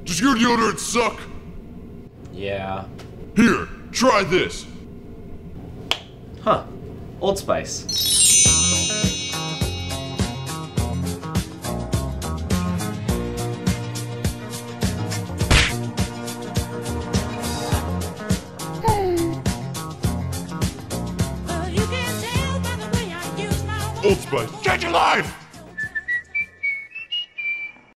Does your deodorant suck? Yeah. Here, try this. Huh. Old Spice. Old Spice, change your life!